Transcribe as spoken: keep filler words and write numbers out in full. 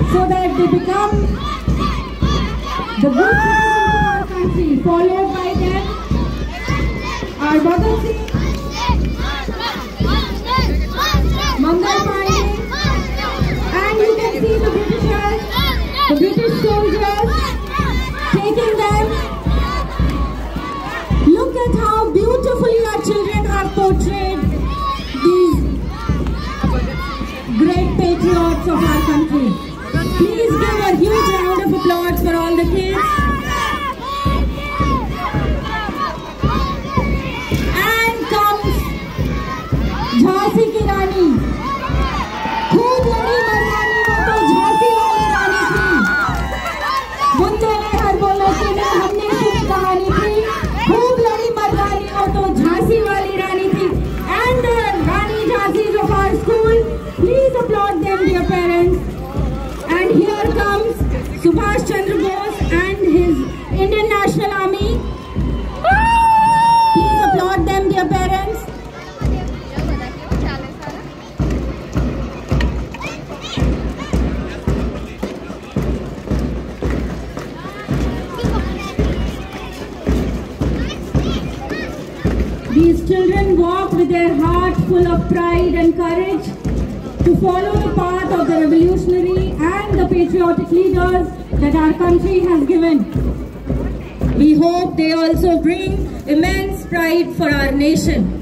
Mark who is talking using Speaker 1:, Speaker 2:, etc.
Speaker 1: so that they become the good citizens of our country. Followed by them, our Bhagat Singh, Mangal Pandey, and you can see the Britishers, the British soldiers taking them. Look at how beautifully our children have portrayed these great patriots of our country. Please give a huge round of applause for all the kids. And comes Jhansi ki Rani. खूब लड़ी मर्दानी, वो तो झांसी वाली रानी थी। बुंदे ने हर बोलो कि नहीं हमने सुनी कहानी थी। खूब लड़ी मर्दानी, वो तो झांसी वाली रानी थी। And the Rani Jhansis of our school, please applaud them, dear parents. And here comes Subhash Chandra Bose and his Indian National Army. Please applaud them, dear parents. These children walk with their heart full of pride and courage to follow the path of the revolutionary and the patriotic leaders that our country has given. We hope they also bring immense pride for our nation.